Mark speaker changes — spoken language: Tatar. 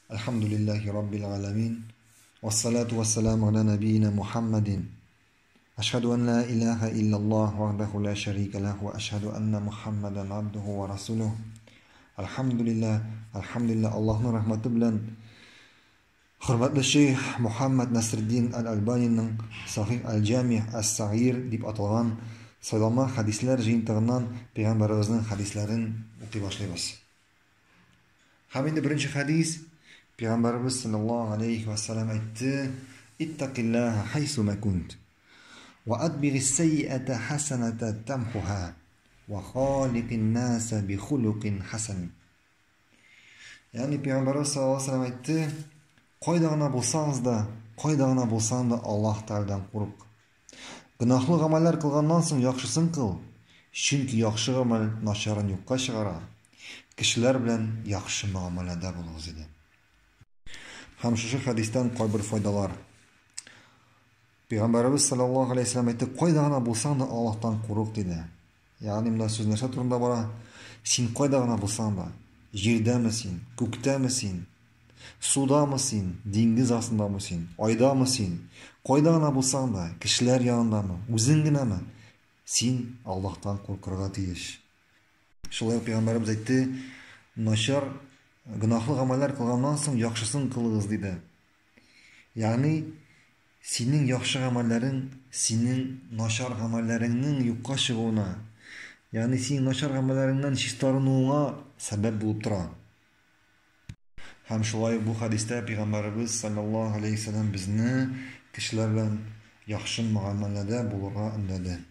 Speaker 1: الحمد لله رب العالمين والصلاة والسلام على نبينا محمد أشهد أن لا إله إلا الله وحده لا شريك له وأشهد أن محمدا عبده ورسوله. Alhamdulillah Allah'ın rahmeti bilen hürmetli Şeyh Muhammed Nasreddin Al-Albani'nin Sahih Al-Jami' As-Sagir dip atalgan saylama hadisler jıyıntığından Peygamberimizin hadislerin okuy başlayız. Haminde birinci hadis Peygamberimiz sallallahu aleyhi ve sellem aytdı: İttaqillaha haysu ma kunt ve adbigis seyyi'ate hasenete temhuha ve khaliqin nase bi khuluqin hasen. Yani Peygamberimiz sallallahu aleyhi ve sellem aytdı: Koydağına bulsanız da Allah Teala'dan korup. Günahlı ameller kılgandan soň yaxşısın kıl. Çünki yaxşı amel naşarın yokka çıgara. Kişiler bilen yaxşı muamelede bulunuz dedi. Hem şu hadisten koy bir faydalar. Peygamberimiz sallallahu aleyhi ve sellem aytdı: Koydağına bulsan da Allah'tan koruk dedi. Yani bunda söz näçe turunda bara? Sen koydağına bulsan da jerde misin, kökte misin, suda mısın, dengiz astında mısın, ayda mısın? Koydağına bulsan da kişiler yanında mı, özüngine mi? Sen Allah'tan korkurga tiyiş. Şolay Peygamberimiz aytdı: Naşar günahlı ameller kılgandan soň yaxşısın kılığız dedi. Yani senin yaxşı amellerin senin naşar amellerinden yokka çıgуuna, yani senin naşar amellerinden şitarınуңа sebep bulup tura. Hem şolay bu hadiste Peygamberimiz sallallahu aleyhi ve sellem bizni kişiler bilen yaxşı muamelede bulurga ündedi.